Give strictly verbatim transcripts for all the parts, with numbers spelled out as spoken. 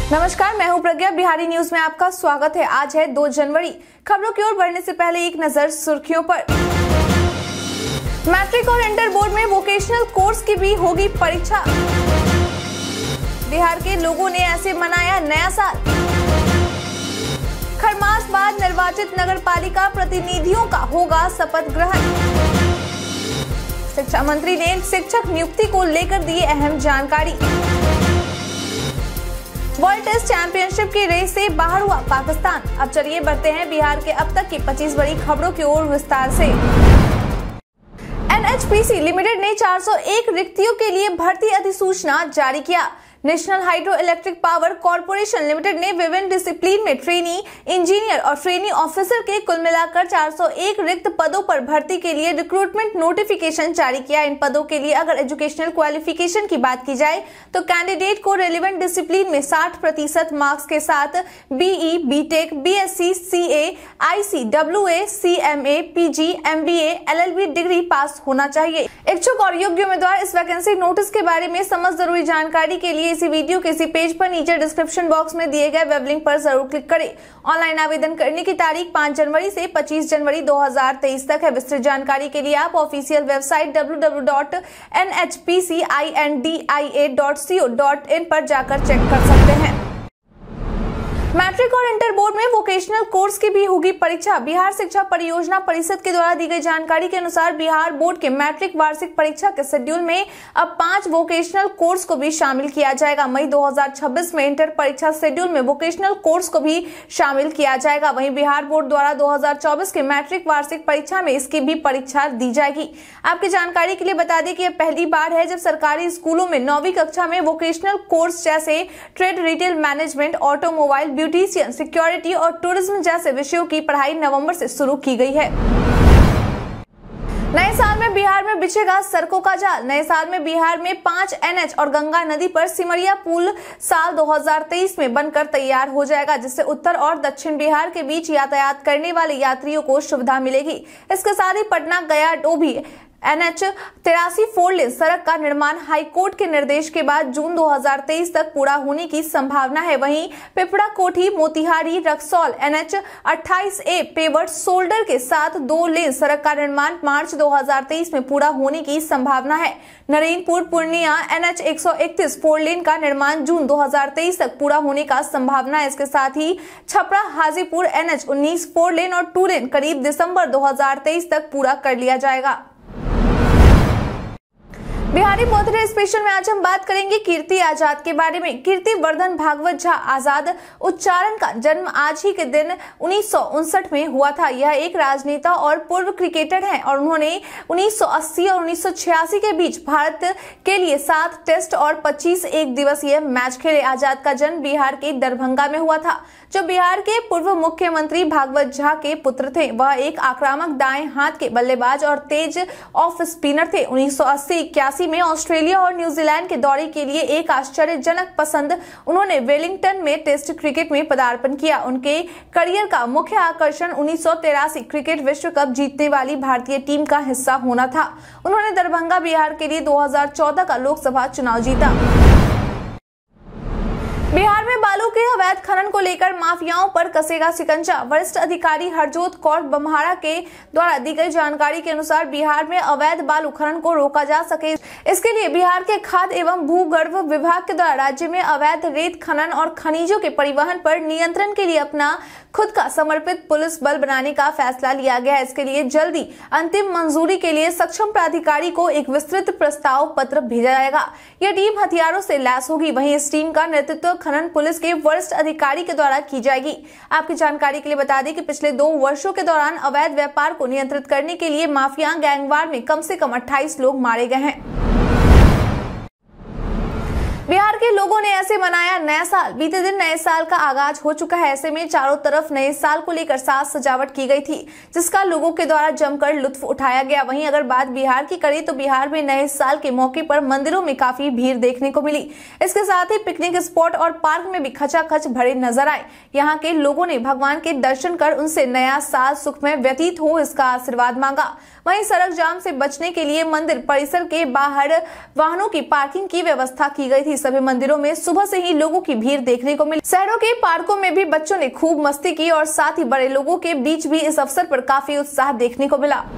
नमस्कार, मैं हूं प्रज्ञा। बिहारी न्यूज में आपका स्वागत है। आज है दो जनवरी। खबरों की ओर बढ़ने से पहले एक नजर सुर्खियों पर। मैट्रिक और इंटर बोर्ड में वोकेशनल कोर्स की भी होगी परीक्षा। बिहार के लोगों ने ऐसे मनाया नया साल। खरमास बाद निर्वाचित नगर पालिका प्रतिनिधियों का होगा शपथ ग्रहण। शिक्षा मंत्री ने शिक्षक नियुक्ति को लेकर दी अहम जानकारी। वर्ल्ड टेस्ट चैंपियनशिप की रेस से बाहर हुआ पाकिस्तान। अब चलिए बढ़ते हैं बिहार के अब तक की पच्चीस बड़ी खबरों की ओर विस्तार से। N H P C limited ने चार सौ एक रिक्तियों के लिए भर्ती अधिसूचना जारी किया। National hydro electric power corporation limited ने विभिन्न डिसिप्लिन में ट्रेनी इंजीनियर और ट्रेनी ऑफिसर के कुल मिलाकर चार सौ एक रिक्त पदों पर भर्ती के लिए रिक्रूटमेंट नोटिफिकेशन जारी किया। इन पदों के लिए अगर एजुकेशनल क्वालिफिकेशन की बात की जाए तो कैंडिडेट को रेलेवेंट डिसिप्लिन में साठ प्रतिशत मार्क्स के साथ BE, BTech, BSc, CA, IC, WA, CMA, PG, MBA, LLB degree pass होना चाहिए। इच्छुक और योग्य उम्मीदवार इस वैकेंसी नोटिस के बारे में समस्त जरूरी जानकारी के लिए इसी वीडियो के इसी पेज पर नीचे डिस्क्रिप्शन बॉक्स में दिए गए वेब लिंक पर जरूर क्लिक करें। ऑनलाइन आवेदन करने की तारीख पाँच जनवरी से पच्चीस जनवरी दो हज़ार तेईस तक है। विस्तृत जानकारी के लिए आप official website W W W dot N H P C India dot C O dot in पर जाकर चेक कर सकते हैं। मैट्रिक और इंटर बोर्ड में वोकेशनल कोर्स की भी होगी परीक्षा। बिहार शिक्षा परियोजना परिषद के द्वारा दी गई जानकारी के अनुसार बिहार बोर्ड के मैट्रिक वार्षिक परीक्षा के शेड्यूल में अब पांच वोकेशनल कोर्स को भी शामिल किया जाएगा। मई दो हज़ार छब्बीस में इंटर परीक्षा शेड्यूल में वोकेशनल कोर्स को भी शामिल किया जाएगा। वहीं बिहार बोर्ड द्वारा दो हज़ार चौबीस के मैट्रिक वार्षिक परीक्षा में इसकी भी परीक्षा दी जाएगी। आपकी जानकारी के लिए बता दें कि यह पहली बार है जब सरकारी स्कूलों में नौवीं कक्षा में वोकेशनल कोर्स जैसे trade, retail management, automobile, beautician, security और टूरिज्म जैसे विषयों की पढ़ाई नवंबर से शुरू की गई है। नए साल में बिहार में बिछेगा सड़कों का जाल। नए साल में बिहार में पांच एनएच और गंगा नदी पर सिमरिया पुल साल दो हज़ार तेईस में बनकर तैयार हो जाएगा, जिससे उत्तर और दक्षिण बिहार के बीच यातायात करने वाले यात्रियों को सुविधा मिलेगी। इसके साथ ही पटना गया डोभी एनएच तिरासी फोर लेन सड़क का निर्माण हाईकोर्ट के निर्देश के बाद जून दो हज़ार तेईस तक पूरा होने की संभावना है। वहीं पिपरा कोठी मोतिहारी रक्सौल एनएच अट्ठाईस ए पेवर्ट शोल्डर के साथ दो लेन सड़क का निर्माण मार्च दो हज़ार तेईस में पूरा होने की संभावना है। नरेनपुर पूर्णिया एनएच एक सौ इकतीस फोर लेन का निर्माण जून दो हज़ार तेईस तक पूरा होने का संभावना है। इसके साथ ही छपरा हाजीपुर एनएच उन्नीस फोर लेन और टू लेन करीब दिसंबर दो हज़ार तेईस तक पूरा कर लिया जाएगा। बिहारी बर्थडे स्पेशल में आज हम बात करेंगे कीर्ति आजाद के बारे में। कीर्ति वर्धन भागवत झा आजाद उच्चारण का जन्म आज ही के दिन उन्नीस सौ उनसठ में हुआ था। यह एक राजनेता और पूर्व क्रिकेटर हैं और उन्होंने उन्नीस सौ अस्सी और उन्नीस सौ छियासी के बीच भारत के लिए सात टेस्ट और पच्चीस एक दिवसीय मैच खेले। आजाद का जन्म बिहार के दरभंगा में हुआ था, जो बिहार के पूर्व मुख्यमंत्री भागवत झा के पुत्र थे। वह एक आक्रामक दाएं हाथ के बल्लेबाज और तेज ऑफ स्पिनर थे। उन्नीस सौ अस्सी इक्यासी में ऑस्ट्रेलिया और न्यूजीलैंड के दौरे के लिए एक आश्चर्यजनक पसंद उन्होंने वेलिंगटन में टेस्ट क्रिकेट में पदार्पण किया। उनके करियर का मुख्य आकर्षण उन्नीस सौ तिरासी क्रिकेट विश्व कप जीतने वाली भारतीय टीम का हिस्सा होना था। उन्होंने दरभंगा बिहार के लिए दो हज़ार चौदह का लोकसभा चुनाव जीता। बिहार में बालू के अवैध खनन को लेकर माफियाओं पर कसेगा शिकंजा। वरिष्ठ अधिकारी हरजोत कौर बम्हारा के द्वारा दी गई जानकारी के अनुसार बिहार में अवैध बालू खनन को रोका जा सके, इसके लिए बिहार के खाद्य एवं भूगर्भ विभाग के द्वारा राज्य में अवैध रेत खनन और खनिजों के परिवहन पर नियंत्रण के लिए अपना खुद का समर्पित पुलिस बल बनाने का फैसला लिया गया है। इसके लिए जल्दी अंतिम मंजूरी के लिए सक्षम प्राधिकारी को एक विस्तृत प्रस्ताव पत्र भेजा जाएगा। यह टीम हथियारों से लैस होगी। वहीं इस टीम का नेतृत्व खनन पुलिस के वरिष्ठ अधिकारी के द्वारा की जाएगी। आपकी जानकारी के लिए बता दें कि पिछले दो वर्षों के दौरान अवैध व्यापार को नियंत्रित करने के लिए माफिया गैंगवार में कम से कम अट्ठाईस लोग मारे गए हैं। बिहार के लोगों ने ऐसे मनाया नया साल। बीते दिन नए साल का आगाज हो चुका है। ऐसे में चारों तरफ नए साल को लेकर साज सजावट की गई थी, जिसका लोगों के द्वारा जमकर लुत्फ उठाया गया। वहीं अगर बात बिहार की करें तो बिहार में नए साल के मौके पर मंदिरों में काफी भीड़ देखने को मिली। इसके साथ ही पिकनिक स्पॉट और पार्क में भी खचाखच भरे नजर आए। यहाँ के लोगों ने भगवान के दर्शन कर उनसे नया साल सुखमय व्यतीत हो इसका आशीर्वाद मांगा। वहीं सड़क जाम से बचने के लिए मंदिर परिसर के बाहर वाहनों की पार्किंग की व्यवस्था की गई थी। सभी मंदिरों में सुबह से ही लोगों की भीड़ देखने को मिली। शहरों के पार्कों में भी बच्चों ने खूब मस्ती की और साथ ही बड़े लोगों के बीच भी इस अवसर पर काफी उत्साह देखने को मिला।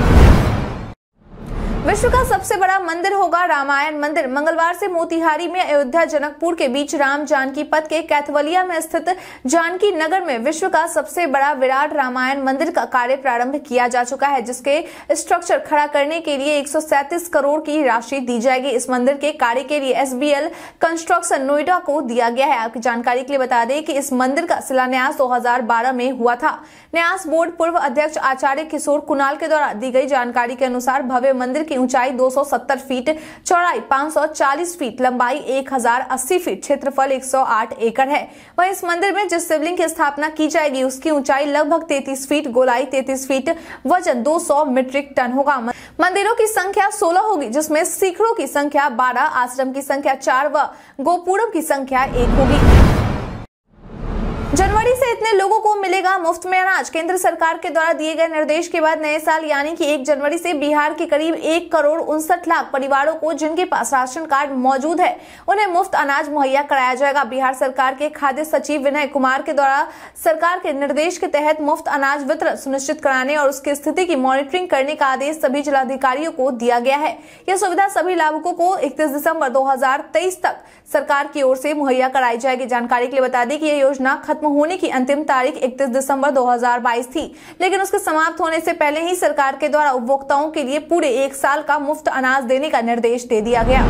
विश्व का सबसे बड़ा मंदिर होगा रामायण मंदिर। मंगलवार से मोतिहारी में अयोध्या जनकपुर के बीच राम जानकी पथ के कैथवलिया में स्थित जानकी नगर में विश्व का सबसे बड़ा विराट रामायण मंदिर का कार्य प्रारंभ किया जा चुका है, जिसके स्ट्रक्चर खड़ा करने के लिए एक सौ सैंतीस करोड़ की राशि दी जाएगी। इस मंदिर के कार्य के लिए S B L construction Noida को दिया गया है। आपकी जानकारी के लिए बता दें कि इस मंदिर का शिलान्यास दो हजार बारह में हुआ था। न्यास बोर्ड पूर्व अध्यक्ष आचार्य किशोर कुणाल के द्वारा दी गई जानकारी के अनुसार भव्य मंदिर की ऊंचाई दो सौ सत्तर फीट, चौड़ाई पाँच सौ चालीस फीट, लंबाई एक हजार अस्सी फीट, क्षेत्रफल एक सौ आठ एकड़ है। वहीं इस मंदिर में जिस शिवलिंग की स्थापना की जाएगी उसकी ऊंचाई लगभग तैंतीस फीट, गोलाई तैंतीस फीट, वजन दो सौ मीट्रिक टन होगा। मंदिरों की संख्या सोलह होगी, जिसमें शिखरों की संख्या बारह, आश्रम की संख्या चार व गोपुरम की संख्या एक होगी। जनवरी से इतने लोगों को मिलेगा मुफ्त में अनाज। केंद्र सरकार के द्वारा दिए गए निर्देश के बाद नए साल यानी कि एक जनवरी से बिहार के करीब एक करोड़ उनसठ लाख परिवारों को जिनके पास राशन कार्ड मौजूद है उन्हें मुफ्त अनाज मुहैया कराया जाएगा। बिहार सरकार के खाद्य सचिव विनय कुमार के द्वारा सरकार के निर्देश के तहत मुफ्त अनाज वितरण सुनिश्चित कराने और उसकी स्थिति की मॉनिटरिंग करने का आदेश सभी जिलाधिकारियों को दिया गया है। यह सुविधा सभी लाभुकों को इकतीस दिसंबर दो हजार तेईस तक सरकार की ओर से मुहैया कराई जाएगी। जानकारी के लिए बता दें कि यह योजना खत्म होने की अंतिम तारीख इकतीस दिसंबर दो हजार बाईस थी, लेकिन उसके समाप्त होने से पहले ही सरकार के द्वारा उपभोक्ताओं के लिए पूरे एक साल का मुफ्त अनाज देने का निर्देश दे दिया गया।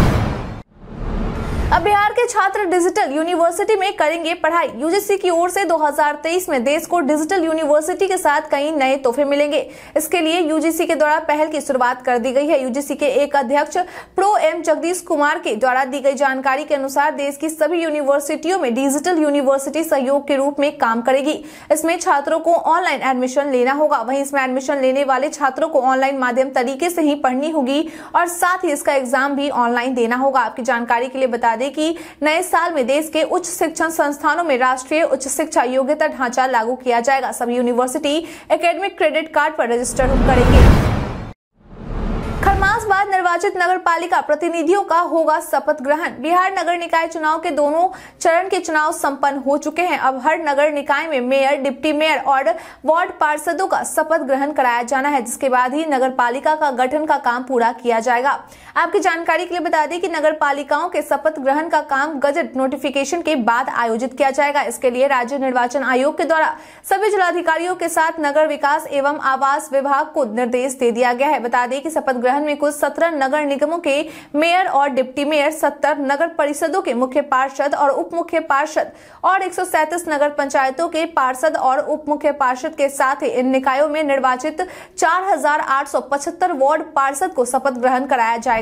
अब बिहार के छात्र डिजिटल यूनिवर्सिटी में करेंगे पढ़ाई। यू जी सी की ओर से दो हजार तेईस में देश को डिजिटल यूनिवर्सिटी के साथ कई नए तोहफे मिलेंगे। इसके लिए यू जी सी के द्वारा पहल की शुरुआत कर दी गई है। यू जी सी के एक अध्यक्ष प्रो एम जगदीश कुमार के द्वारा दी गई जानकारी के अनुसार देश की सभी यूनिवर्सिटियों में डिजिटल यूनिवर्सिटी सहयोग के रूप में काम करेगी। इसमें छात्रों को ऑनलाइन एडमिशन लेना होगा। वहीं इसमें एडमिशन लेने वाले छात्रों को ऑनलाइन माध्यम तरीके से ही पढ़नी होगी और साथ ही इसका एग्जाम भी ऑनलाइन देना होगा। आपकी जानकारी के लिए बता दें कि नए साल में देश के उच्च शिक्षण संस्थानों में राष्ट्रीय उच्च शिक्षा योग्यता ढांचा लागू किया जाएगा। सभी यूनिवर्सिटी एकेडमिक क्रेडिट कार्ड पर रजिस्टर करेंगे। खरमास बाद निर्वाचित नगर पालिका प्रतिनिधियों का होगा शपथ ग्रहण। बिहार नगर निकाय चुनाव के दोनों चरण के चुनाव संपन्न हो चुके हैं। अब हर नगर निकाय में मेयर, डिप्टी मेयर और वार्ड पार्षदों का शपथ ग्रहण कराया जाना है, जिसके बाद ही नगर पालिका का गठन का काम पूरा किया जाएगा। आपकी जानकारी के लिए बता दें कि नगर पालिकाओं के शपथ ग्रहण का काम गजट नोटिफिकेशन के बाद आयोजित किया जाएगा। इसके लिए राज्य निर्वाचन आयोग के द्वारा सभी जिलाधिकारियों के साथ नगर विकास एवं आवास विभाग को निर्देश दे दिया गया है। बता दें कि शपथ ग्रहण में कुल सत्रह नगर निगमों के मेयर और डिप्टी मेयर, सत्तर नगर परिषदों के मुख्य पार्षद और उप मुख्य पार्षद और एक सौ सैंतीस नगर पंचायतों के पार्षद और उप मुख्य पार्षद के साथ ही इन निकायों में निर्वाचित चार हजार आठ सौ पचहत्तर वार्ड पार्षद को शपथ ग्रहण कराया जाएगा।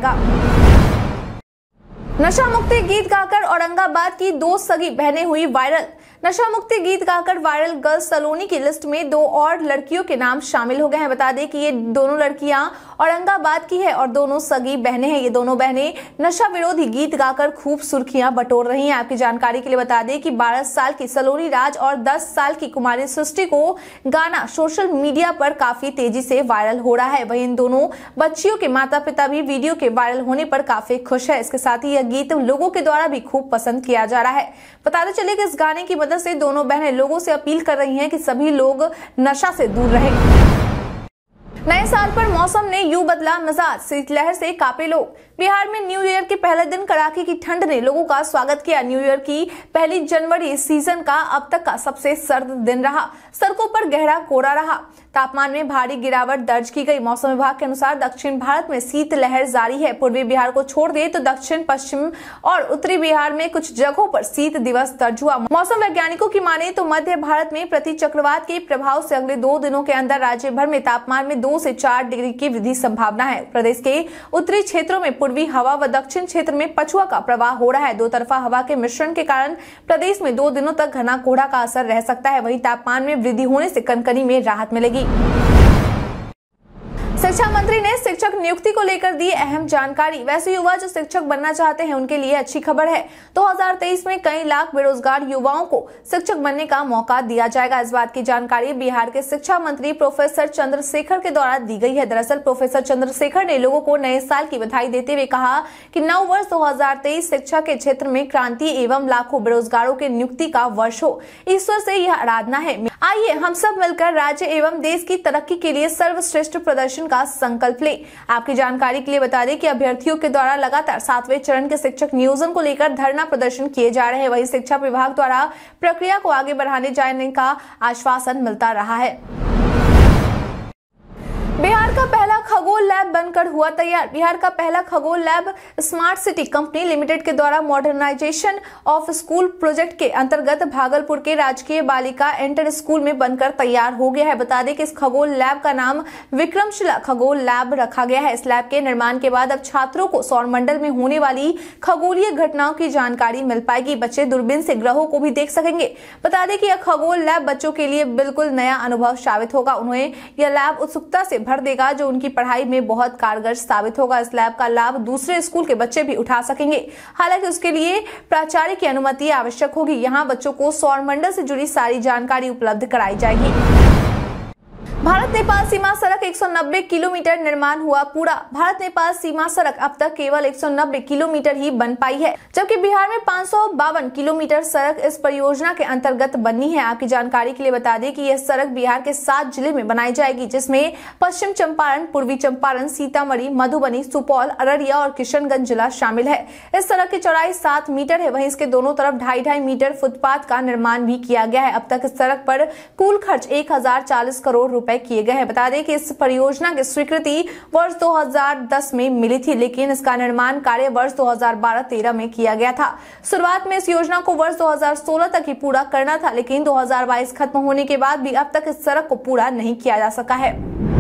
नशा मुक्ति गीत गाकर औरंगाबाद की दो सगी बहनें हुई वायरल। नशा मुक्ति गीत गाकर वायरल गर्ल्स सलोनी की लिस्ट में दो और लड़कियों के नाम शामिल हो गए हैं। बता दें कि ये दोनों लड़कियां औरंगाबाद की है और दोनों सगी बहनें हैं। ये दोनों बहनें नशा विरोधी गीत गाकर खूब सुर्खियां बटोर रही हैं। आपकी जानकारी के लिए बता दें कि बारह साल की सलोनी राज और दस साल की कुमारी सृष्टि को गाना सोशल मीडिया पर काफी तेजी से वायरल हो रहा है। वहीं इन दोनों बच्चियों के माता पिता भी वीडियो के वायरल होने पर काफी खुश है। इसके साथ ही यह गीत लोगों के द्वारा भी खूब पसंद किया जा रहा है। बताते चले कि इस गाने की मदद से दोनों बहनें लोगों से अपील कर रही हैं कि सभी लोग नशा से दूर रहें। नए साल पर मौसम ने यूं बदला मिजाज, शीतलहर से कांपे लोग। बिहार में न्यू ईयर के पहले दिन कड़ाके की ठंड ने लोगों का स्वागत किया। न्यू ईयर की पहली जनवरी इस सीजन का अब तक का सबसे सर्द दिन रहा। सड़कों पर गहरा कोहरा रहा। तापमान में भारी गिरावट दर्ज की गई। मौसम विभाग के अनुसार दक्षिण भारत में शीतलहर जारी है। पूर्वी बिहार को छोड़ दे तो दक्षिण पश्चिम और उत्तरी बिहार में कुछ जगहों पर शीत दिवस दर्ज हुआ। मौसम वैज्ञानिकों की माने तो मध्य भारत में प्रति चक्रवात के प्रभाव से अगले दो दिनों के अंदर राज्य भर में तापमान में दो से चार डिग्री की वृद्धि संभावना है। प्रदेश के उत्तरी क्षेत्रों में पूर्वी हवा व दक्षिण क्षेत्र में पछुआ का प्रवाह हो रहा है। दो तरफा हवा के मिश्रण के कारण प्रदेश में दो दिनों तक घना कोहरा का असर रह सकता है। वहीं तापमान में वृद्धि होने से कनकनी में राहत मिलेगी। शिक्षा मंत्री ने शिक्षक नियुक्ति को लेकर दी अहम जानकारी। वैसे युवा जो शिक्षक बनना चाहते हैं उनके लिए अच्छी खबर है। दो हज़ार तेईस में कई लाख बेरोजगार युवाओं को शिक्षक बनने का मौका दिया जाएगा। इस बात की जानकारी बिहार के शिक्षा मंत्री प्रोफेसर चंद्रशेखर के द्वारा दी गई है। दरअसल प्रोफेसर चंद्रशेखर ने लोगों को नए साल की बधाई देते हुए कहा कि नव वर्ष दो हज़ार तेईस शिक्षा के क्षेत्र में क्रांति एवं लाखों बेरोजगारों के नियुक्ति का वर्ष हो। ईश्वर से यह आराधना है। आइए हम सब मिलकर राज्य एवं देश की तरक्की के लिए सर्वश्रेष्ठ प्रदर्शन का संकल्प ले। आपकी जानकारी के लिए बता दें कि अभ्यर्थियों के द्वारा लगातार सातवें चरण के शिक्षक नियोजन को लेकर धरना प्रदर्शन किए जा रहे हैं। वहीं शिक्षा विभाग द्वारा प्रक्रिया को आगे बढ़ाने जाने का आश्वासन मिलता रहा है। बिहार का पहला खगोल लैब बनकर हुआ तैयार। बिहार का पहला खगोल lab smart city company limited के द्वारा मॉडर्नाइजेशन ऑफ स्कूल प्रोजेक्ट के अंतर्गत भागलपुर के राजकीय बालिका इंटर स्कूल में बनकर तैयार हो गया है। बता दें कि इस खगोल लैब का नाम विक्रमशिला खगोल लैब रखा गया है। इस लैब के निर्माण के बाद अब छात्रों को सौरमंडल में होने वाली खगोलीय घटनाओं की जानकारी मिल पाएगी। बच्चे दूरबीन से ग्रहों को भी देख सकेंगे। बता दें कि यह खगोल लैब बच्चों के लिए बिल्कुल नया अनुभव साबित होगा। उन्हें यह लैब उत्सुकता से भर देगा जो उनकी पढ़ाई में बहुत कारगर साबित होगा। इस लैब का लाभ दूसरे स्कूल के बच्चे भी उठा सकेंगे। हालांकि उसके लिए प्राचार्य की अनुमति आवश्यक होगी। यहाँ बच्चों को सौरमंडल से जुड़ी सारी जानकारी उपलब्ध कराई जाएगी। भारत नेपाल सीमा सड़क एक सौ नब्बे किलोमीटर निर्माण हुआ पूरा। भारत नेपाल सीमा सड़क अब तक केवल एक सौ नब्बे किलोमीटर ही बन पाई है, जबकि बिहार में पाँच सौ बावन किलोमीटर सड़क इस परियोजना के अंतर्गत बननी है। आपकी जानकारी के लिए बता दें कि यह सड़क बिहार के सात जिले में बनाई जाएगी, जिसमें पश्चिम चंपारण, पूर्वी चंपारण, सीतामढ़ी, मधुबनी, सुपौल, अररिया और किशनगंज जिला शामिल है। इस सड़क की चौड़ाई सात मीटर है। वहीं इसके दोनों तरफ ढाई ढाई मीटर फुटपाथ का निर्माण भी किया गया है। अब तक इस सड़क पर कुल खर्च एक हजार चालीस करोड़ रुपए किए गए हैं। बता दें कि इस परियोजना की स्वीकृति वर्ष दो हज़ार दस में मिली थी, लेकिन इसका निर्माण कार्य वर्ष दो हज़ार बारह तेरह में किया गया था। शुरुआत में इस योजना को वर्ष दो हज़ार सोलह तक ही पूरा करना था, लेकिन दो हज़ार बाईस खत्म होने के बाद भी अब तक इस सड़क को पूरा नहीं किया जा सका है।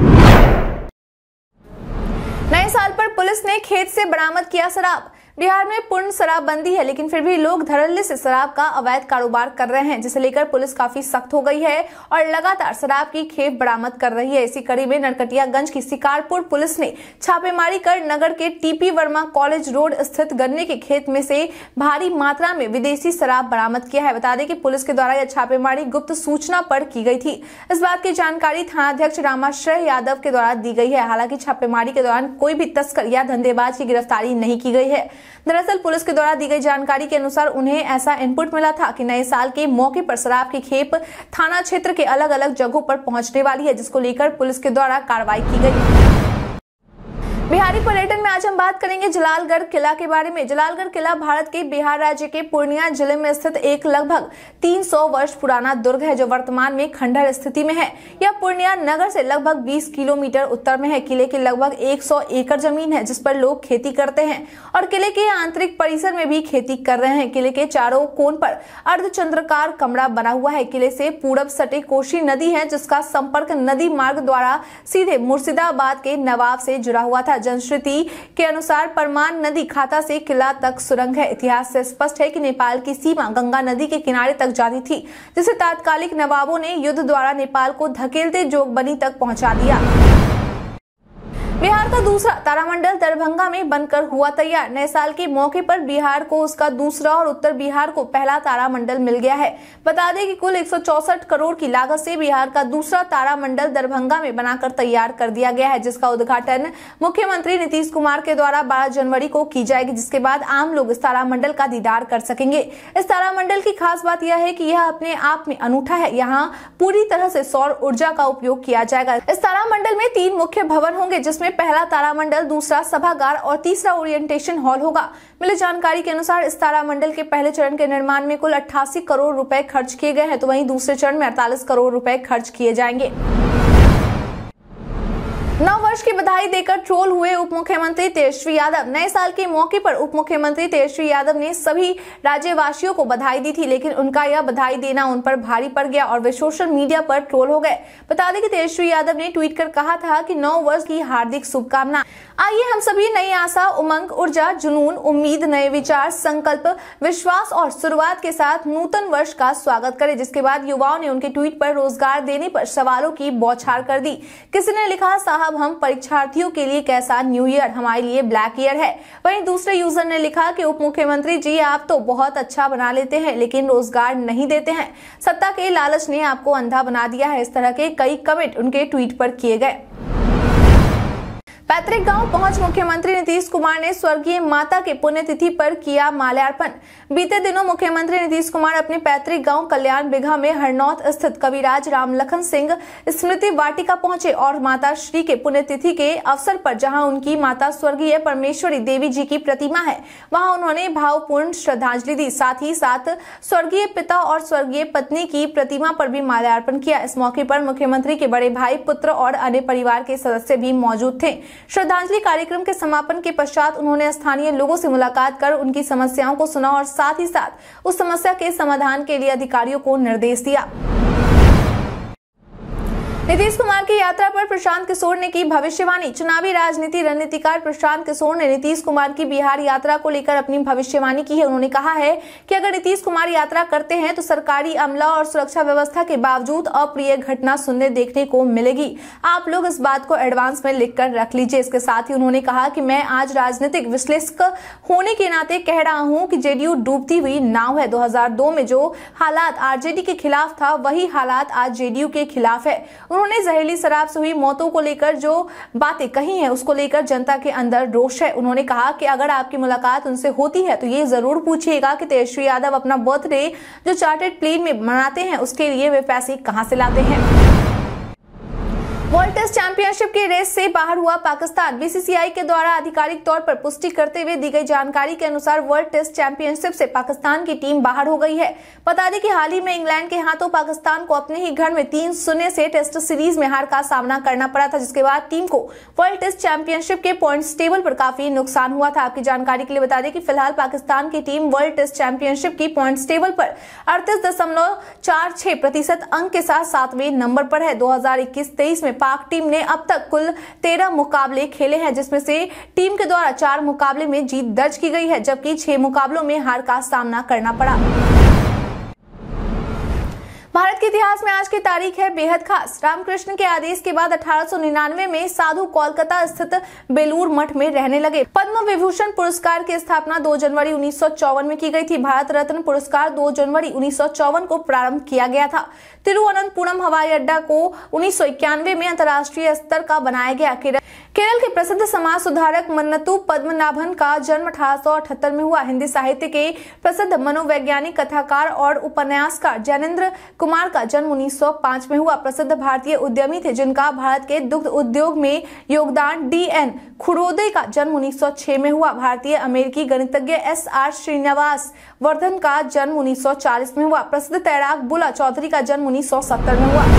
नए साल पर पुलिस ने खेत से बरामद किया शराब। बिहार में पूर्ण शराबबंदी है, लेकिन फिर भी लोग धड़ल्ले से शराब का अवैध कारोबार कर रहे हैं, जिसे लेकर पुलिस काफी सख्त हो गई है और लगातार शराब की खेप बरामद कर रही है। इसी कड़ी में नरकटियागंज की शिकारपुर पुलिस ने छापेमारी कर नगर के टीपी वर्मा कॉलेज रोड स्थित गन्ने के खेत में से भारी मात्रा में विदेशी शराब बरामद किया है। बता दें कि पुलिस के द्वारा यह छापेमारी गुप्त सूचना पर की गई थी। इस बात की जानकारी थानाध्यक्ष रामाश्रय यादव के द्वारा दी गई है। हालांकि छापेमारी के दौरान कोई भी तस्कर या धंधेबाज की गिरफ्तारी नहीं की गई है। दरअसल पुलिस के द्वारा दी गई जानकारी के अनुसार उन्हें ऐसा इनपुट मिला था कि नए साल के मौके पर शराब की खेप थाना क्षेत्र के अलग अलग जगहों पर पहुंचने वाली है, जिसको लेकर पुलिस के द्वारा कार्रवाई की गई। बिहारी पर्यटन में आज हम बात करेंगे जलालगढ़ किला के बारे में। जलालगढ़ किला भारत के बिहार राज्य के पूर्णिया जिले में स्थित एक लगभग तीन सौ वर्ष पुराना दुर्ग है, जो वर्तमान में खंडहर स्थिति में है। यह पूर्णिया नगर से लगभग बीस किलोमीटर उत्तर में है। किले की लगभग एक सौ एकड़ जमीन है, जिस पर लोग खेती करते हैं और किले के आंतरिक परिसर में भी खेती कर रहे हैं। किले के चारों कोण पर अर्धचंद्राकार कमरा बना हुआ है। किले से पूरब सटे कोसी नदी है, जिसका संपर्क नदी मार्ग द्वारा सीधे मुर्शिदाबाद के नवाब से जुड़ा हुआ था। जनश्रुति के अनुसार परमान नदी खाता से किला तक सुरंग है। इतिहास से स्पष्ट है कि नेपाल की सीमा गंगा नदी के किनारे तक जाती थी, जिसे तात्कालिक नवाबों ने युद्ध द्वारा नेपाल को धकेलते जोगबनी तक पहुंचा दिया। बिहार का दूसरा तारामंडल दरभंगा में बनकर हुआ तैयार। नए साल के मौके पर बिहार को उसका दूसरा और उत्तर बिहार को पहला तारामंडल मिल गया है। बता दें कि कुल एक सौ चौसठ करोड़ की लागत से बिहार का दूसरा तारामंडल दरभंगा में बनाकर तैयार कर दिया गया है, जिसका उद्घाटन मुख्यमंत्री नीतीश कुमार के द्वारा बारह जनवरी को की जाएगी, जिसके बाद आम लोग इस तारामंडल का दीदार कर सकेंगे। इस तारामंडल की खास बात यह है कि यह अपने आप में अनूठा है। यहाँ पूरी तरह से सौर ऊर्जा का उपयोग किया जाएगा। इस तारामंडल में तीन मुख्य भवन होंगे, जिसमें पहला तारामंडल, दूसरा सभागार और तीसरा ओरिएंटेशन हॉल होगा। मिली जानकारी के अनुसार इस तारामंडल के पहले चरण के निर्माण में कुल अट्ठासी करोड़ रुपए खर्च किए गए हैं, तो वहीं दूसरे चरण में अड़तालीस करोड़ रुपए खर्च किए जाएंगे। नव वर्ष की बधाई देकर ट्रोल हुए उप मुख्यमंत्री तेजस्वी यादव। नए साल के मौके पर उप मुख्यमंत्री तेजस्वी यादव ने सभी राज्यवासियों को बधाई दी थी, लेकिन उनका यह बधाई देना उन पर भारी पड़ गया और वे सोशल मीडिया पर ट्रोल हो गए। बता दें कि तेजस्वी यादव ने ट्वीट कर कहा था कि नव वर्ष की हार्दिक शुभकामनाएं। आइए हम सभी नई आशा, उमंग, ऊर्जा, जुनून, उम्मीद, नए विचार, संकल्प, विश्वास और शुरुआत के साथ नूतन वर्ष का स्वागत करें। जिसके बाद युवाओं ने उनके ट्वीट पर रोजगार देने पर सवालों की बौछार कर दी। किसी ने लिखा, साहब साहब हम परीक्षार्थियों के लिए कैसा न्यू ईयर, हमारे लिए ब्लैक ईयर है। वहीं दूसरे यूजर ने लिखा कि उप मुख्यमंत्री जी आप तो बहुत अच्छा बना लेते हैं लेकिन रोजगार नहीं देते हैं, सत्ता के लालच ने आपको अंधा बना दिया है। इस तरह के कई कमेंट उनके ट्वीट पर किए गए। पैतृक गांव पहुंच मुख्यमंत्री नीतीश कुमार ने स्वर्गीय माता के पुण्यतिथि पर किया माल्यार्पण। बीते दिनों मुख्यमंत्री नीतीश कुमार अपने पैतृक गांव कल्याण बिघा में हरनौत स्थित कविराज रामलखन सिंह स्मृति वाटिका पहुंचे और माता श्री के पुण्यतिथि के अवसर पर जहां उनकी माता स्वर्गीय परमेश्वरी देवी जी की प्रतिमा है वहां उन्होंने भावपूर्ण श्रद्धांजलि दी। साथ ही साथ स्वर्गीय पिता और स्वर्गीय पत्नी की प्रतिमा पर भी माल्यार्पण किया। इस मौके पर मुख्यमंत्री के बड़े भाई, पुत्र और अन्य परिवार के सदस्य भी मौजूद थे। श्रद्धांजलि कार्यक्रम के समापन के पश्चात उन्होंने स्थानीय लोगों से मुलाकात कर उनकी समस्याओं को सुना और साथ ही साथ उस समस्या के समाधान के लिए अधिकारियों को निर्देश दिया। नीतीश कुमार की यात्रा पर प्रशांत किशोर ने की भविष्यवाणी। चुनावी राजनीति रणनीतिकार प्रशांत किशोर ने नीतीश कुमार की बिहार यात्रा को लेकर अपनी भविष्यवाणी की है। उन्होंने कहा है कि अगर नीतीश कुमार यात्रा करते हैं तो सरकारी अमला और सुरक्षा व्यवस्था के बावजूद अप्रिय घटना सुनने देखने को मिलेगी। आप लोग इस बात को एडवांस में लिखकर रख लीजिए। इसके साथ ही उन्होंने कहा कि मैं आज राजनीतिक विश्लेषक होने के नाते कह रहा हूं कि जेडीयू डूबती हुई नाव है। दो हजार दो में जो हालात आरजेडी के खिलाफ था वही हालात आज जेडीयू के खिलाफ है। उन्होंने जहरीली शराब से हुई मौतों को लेकर जो बातें कही हैं उसको लेकर जनता के अंदर रोष है। उन्होंने कहा कि अगर आपकी मुलाकात उनसे होती है तो ये जरूर पूछिएगा कि तेजस्वी यादव अपना बर्थडे जो चार्टर्ड प्लेन में मनाते हैं उसके लिए वे पैसे कहां से लाते हैं। वर्ल्ड टेस्ट चैंपियनशिप की रेस से बाहर हुआ पाकिस्तान। बीसीसीआई के द्वारा आधिकारिक तौर पर पुष्टि करते हुए दी गई जानकारी के अनुसार वर्ल्ड टेस्ट चैंपियनशिप से पाकिस्तान की टीम बाहर हो गई है। बता दें कि हाल ही में इंग्लैंड के हाथों पाकिस्तान को अपने ही घर में तीन शून्य से टेस्ट सीरीज में हार का सामना करना पड़ा था, जिसके बाद टीम को वर्ल्ड टेस्ट चैंपियनशिप के पॉइंट्स टेबल पर काफी नुकसान हुआ था। आपकी जानकारी के लिए बता दें कि फिलहाल पाकिस्तान की टीम वर्ल्ड टेस्ट चैंपियनशिप की पॉइंट्स टेबल पर अड़तीस दशमलव चार छह प्रतिशत अंक के साथ सातवें नंबर पर है। दो हजार इक्कीस तेईस में पाक टीम ने अब तक कुल तेरह मुकाबले खेले हैं, जिसमें से टीम के द्वारा चार मुकाबले में जीत दर्ज की गई है जबकि छह मुकाबलों में हार का सामना करना पड़ा। भारत के इतिहास में आज की तारीख है बेहद खास। रामकृष्ण के आदेश के बाद अठारह सौ निन्यानवे में साधु कोलकाता स्थित बेलूर मठ में रहने लगे। पद्म विभूषण पुरस्कार की स्थापना दो जनवरी उन्नीस सौ चौवन में की गई थी। भारत रत्न पुरस्कार दो जनवरी उन्नीस सौ चौवन को प्रारंभ किया गया था। तिरुवनंतपुरम हवाई अड्डा को उन्नीस सौ इक्यानवे में अंतर्राष्ट्रीय स्तर का बनाया गया। केरल के प्रसिद्ध समाज सुधारक मन्नतु पद्मनाभन का जन्म अठारह सौ अठहत्तर में हुआ। हिंदी साहित्य के प्रसिद्ध मनोवैज्ञानिक, कथाकार और उपन्यासकार जैनेन्द्र कुमार का जन्म उन्नीस सौ पाँच में हुआ। प्रसिद्ध भारतीय उद्यमी थे जिनका भारत के दुग्ध उद्योग में योगदान। डी एन खुरोदे का जन्म उन्नीस सौ छह में हुआ। भारतीय अमेरिकी गणितज्ञ एस आर श्रीनिवास वर्धन का जन्म उन्नीस सौ चालीस में हुआ। प्रसिद्ध तैराक बुला चौधरी का जन्म उन्नीस सौ सत्तर में हुआ।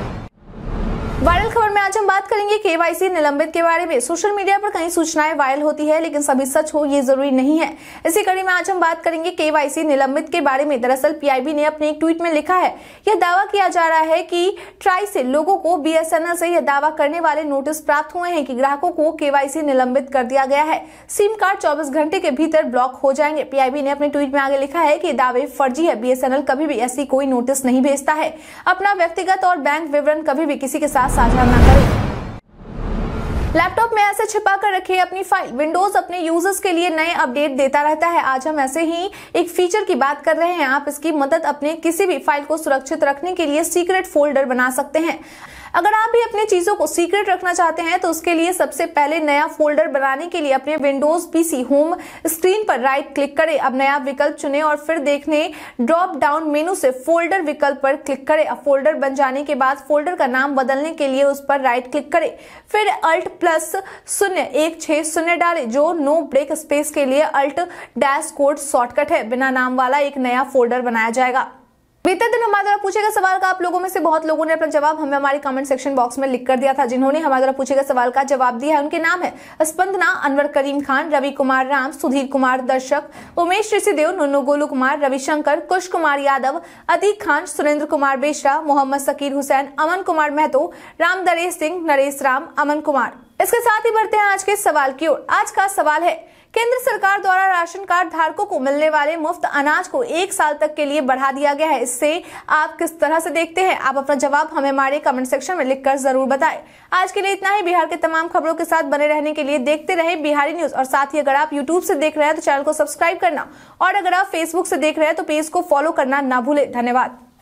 वायरल खबर में आज हम बात करेंगे केवाईसी निलंबित के बारे में। सोशल मीडिया पर कई सूचनाएं वायरल होती है लेकिन सभी सच हो ये जरूरी नहीं है। इसी कड़ी में आज हम बात करेंगे केवाईसी निलंबित के बारे में। दरअसल पीआईबी ने अपने एक ट्वीट में लिखा है, यह दावा किया जा रहा है कि ट्राई से लोगों को बीएसएनएल से यह दावा करने वाले नोटिस प्राप्त हुए हैं कि ग्राहकों को केवाईसी निलंबित कर दिया गया है। सिम कार्ड चौबीस घंटे के भीतर ब्लॉक हो जाएंगे। पीआईबी ने अपने ट्वीट में आगे लिखा है कि दावे फर्जी है। बीएसएनएल कभी भी ऐसी कोई नोटिस नहीं भेजता है। अपना व्यक्तिगत और बैंक विवरण कभी भी किसी के साथ साझा न करें। लैपटॉप में ऐसे छिपा कर रखिए अपनी फाइल। विंडोज अपने यूजर्स के लिए नए अपडेट देता रहता है। आज हम ऐसे ही एक फीचर की बात कर रहे हैं। आप इसकी मदद अपने किसी भी फाइल को सुरक्षित रखने के लिए सीक्रेट फोल्डर बना सकते हैं। अगर आप भी अपनी चीजों को सीक्रेट रखना चाहते हैं तो उसके लिए सबसे पहले नया फोल्डर बनाने के लिए अपने विंडोज पीसी होम स्क्रीन पर राइट क्लिक करें। अब नया विकल्प चुनें और फिर देखने ड्रॉप डाउन मेनू से फोल्डर विकल्प पर क्लिक करें। अब फोल्डर बन जाने के बाद फोल्डर का नाम बदलने के लिए उस पर राइट क्लिक करें। फिर अल्ट प्लस शून्य एक छह शून्य डालें जो नो ब्रेक स्पेस के लिए अल्ट डैश कोड शॉर्टकट है। बिना नाम वाला एक नया फोल्डर बनाया जाएगा। बीते दिन हमारे द्वारा पूछे गए सवाल का आप लोगों में से बहुत लोगों ने अपना जवाब हमें हमारे कमेंट सेक्शन बॉक्स में लिख कर दिया था। जिन्होंने हमारे द्वारा पूछे गए सवाल का जवाब दिया है उनके नाम है स्पंदना, अनवर करीम खान, रवि कुमार राम, सुधीर कुमार दर्शक, उमेश ऋषिदेव, नुन्नू गोलू कुमार, रविशंकर, कुश कुमार यादव, अतीक खान, सुरेंद्र कुमार बेशरा, मोहम्मद सकीर हुसैन, अमन कुमार महतो, राम दरेश सिंह, नरेश राम, अमन कुमार। इसके साथ ही बढ़ते हैं आज के सवाल की ओर। आज का सवाल है केंद्र सरकार द्वारा राशन कार्ड धारकों को मिलने वाले मुफ्त अनाज को एक साल तक के लिए बढ़ा दिया गया है। इससे आप किस तरह से देखते हैं? आप अपना जवाब हमें हमारे कमेंट सेक्शन में लिखकर जरूर बताएं। आज के लिए इतना ही। बिहार के तमाम खबरों के साथ बने रहने के लिए देखते रहे बिहारी न्यूज। और साथ ही अगर आप यूट्यूब से देख रहे हैं तो चैनल को सब्सक्राइब करना, और अगर आप फेसबुक से देख रहे हैं तो पेज को फॉलो करना ना भूलें। धन्यवाद।